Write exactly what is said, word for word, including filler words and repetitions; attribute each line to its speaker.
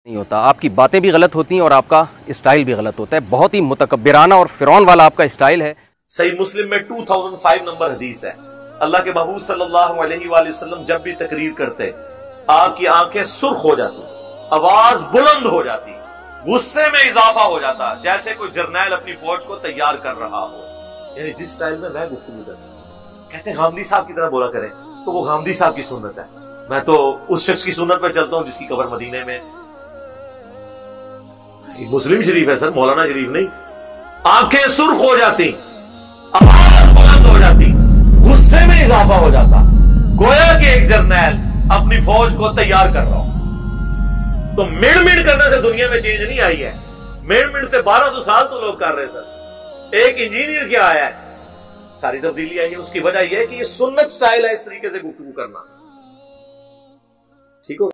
Speaker 1: نہیں ہوتا، آپ کی باتیں بھی غلط ہوتی ہیں اور آپ کا اسٹائل بھی غلط ہوتا ہے. بہت ہی متکبرانہ اور فرعون والا آپ کا اسٹائل ہے.
Speaker 2: صحیح مسلم میں دو ہزار پانچ نمبر حدیث ہے. اللہ کے محبوب صلی اللہ علیہ وآلہ وسلم جب بھی تقریر کرتے آپ کی آنکھیں سرخ ہو جاتی، آواز بلند ہو جاتی، غصے میں اضافہ ہو جاتا، جیسے کوئی جرنیل اپنی فوج کو تیار کر رہا ہو. یعنی جس سٹائل میں میں گفتگو کرتا ہوں، کہتے ہیں غامدی صاحب کی طرح بولا کریں، تو وہ غامدی صاحب کی سنت ہے. میں تو اس شخص کی سنت پہ چلتا ہوں جس کی قبر مدینے میں. مسلم شریف ہے سر، مولانا شریف نہیں. آنکھیں سرخ ہو جاتی، آواز بلند ہو جاتی، غصے میں اضافہ ہو جاتا، گویا کہ ایک جرنیل اپنی فوج کو تیار کر رہا ہو. تو مڑ مڑ کرنے سے دنیا میں چینج نہیں آئی ہے. مڑ مڑ سے بارہ سو سال تو لوگ کر رہے سر. ایک انجینئر کیا آیا ہے، ساری تبدیلی آئی ہے. اس کی وجہ یہ ہے کہ یہ سنت سٹائل ہے اس طریقے سے گفتگو کرنا. ٹھیک ہو